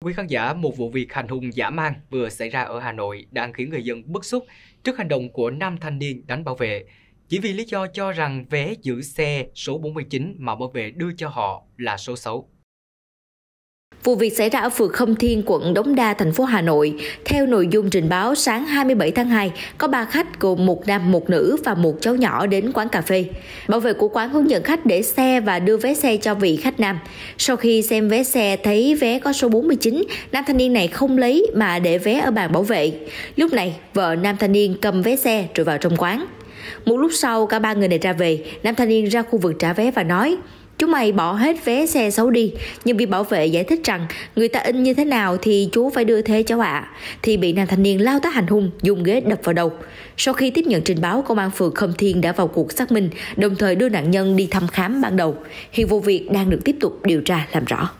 Quý khán giả, một vụ việc hành hung dã man vừa xảy ra ở Hà Nội đang khiến người dân bức xúc trước hành động của nam thanh niên đánh bảo vệ, chỉ vì lý do cho rằng vé giữ xe số 49 mà bảo vệ đưa cho họ là số xấu. Vụ việc xảy ra ở phường Khâm Thiên, quận Đống Đa, thành phố Hà Nội. Theo nội dung trình báo, sáng 27 tháng 2, có 3 khách gồm một nam, một nữ và một cháu nhỏ đến quán cà phê. Bảo vệ của quán hướng dẫn khách để xe và đưa vé xe cho vị khách nam. Sau khi xem vé xe thấy vé có số 49, nam thanh niên này không lấy mà để vé ở bàn bảo vệ. Lúc này, vợ nam thanh niên cầm vé xe rồi vào trong quán. Một lúc sau, cả 3 người này ra về, nam thanh niên ra khu vực trả vé và nói: "Chú mày bỏ hết vé xe xấu đi." Nhưng viên bảo vệ giải thích rằng người ta in như thế nào thì chú phải đưa thế cháu ạ. Thì bị nam thanh niên lao tới hành hung, dùng ghế đập vào đầu. Sau khi tiếp nhận trình báo, công an phường Khâm Thiên đã vào cuộc xác minh, đồng thời đưa nạn nhân đi thăm khám ban đầu. Hiện vụ việc đang được tiếp tục điều tra làm rõ.